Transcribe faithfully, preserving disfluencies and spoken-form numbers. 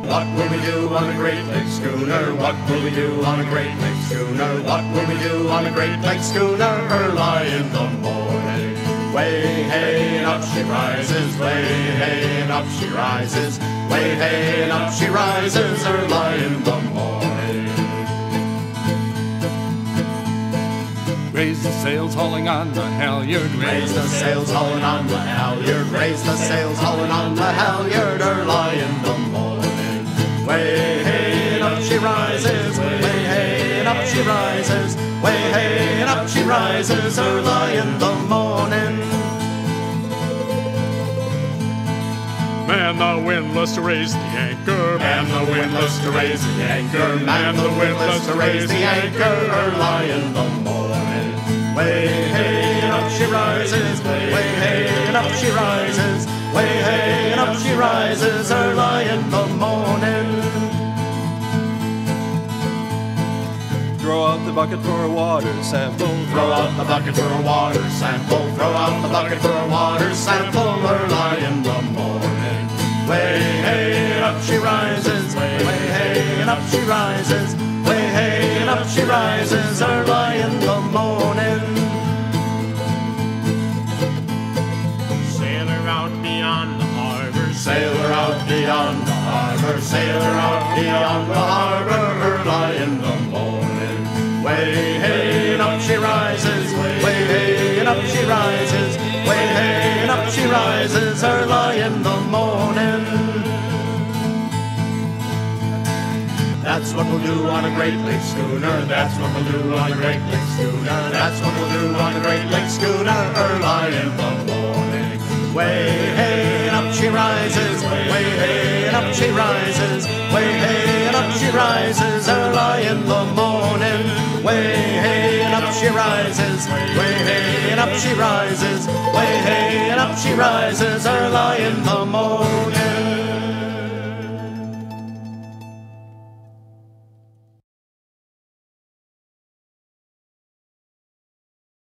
What will we do on a Great Lakes schooner? What will we do on a Great Lakes schooner? What will we do on a Great Lakes schooner? Early in the morning. Way hey and up she rises, way hey and up she rises, way hey and up she rises early in the morning. Raise the sails, hauling on the halyard. Raise the sails, hauling on the halyard. Raise the sails, hauling on the halyard early in the morning. Way hey and up she rises, way hey and up she rises, way hey and up she rises early in the morning. Man the windlass to raise the anchor. Man the windlass to raise the anchor. Man the windlass to raise the anchor early in the morning. Way hey and up she rises, way hey and up she rises, way hey and up she rises early in the morning. Throw out the bucket for a water sample. Throw out the bucket for a water sample. Throw out the bucket for a water sample early in the morning. Way hey and up she rises, way hey and up she rises, way hey and up she rises early in the morning. Sail her out beyond the harbor, sail her out beyond the harbor, sail her out beyond the harbor early in the morning. Way hey and up she rises, way hey and up she rises, way hey and up she rises early in the morning. That's what we'll do on a Great Lakes schooner. That's what we'll do on a Great Lakes schooner. That's what we'll do on a Great Lakes schooner early in the morning. Way hey and up she rises, way hey and up she rises, way hey and up she rises early in the morning. Way hey and up she rises, way hey and up she rises, way hey and up she rises early in the morning.